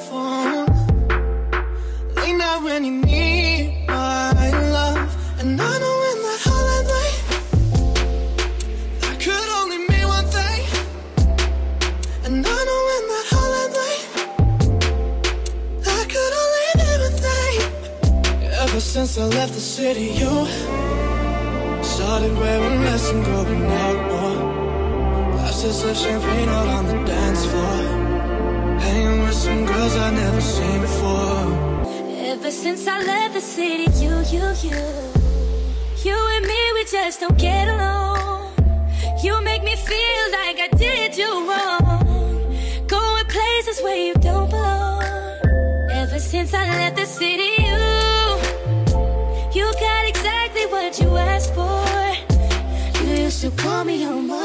phone late night when you need my love. And I know in that hotline bling that could only mean one thing. And I know in that hotline bling that could only mean one thing. Ever since I left the city, you started wearing less and going out more. Glasses of champagne out on the dance floor, hanging with some girls I've never seen before. Ever since I left the city, you and me, we just don't get along. You make me feel like I did you wrong, going places where you don't belong. Ever since I left the city, you got exactly what you asked for. You used to call me on my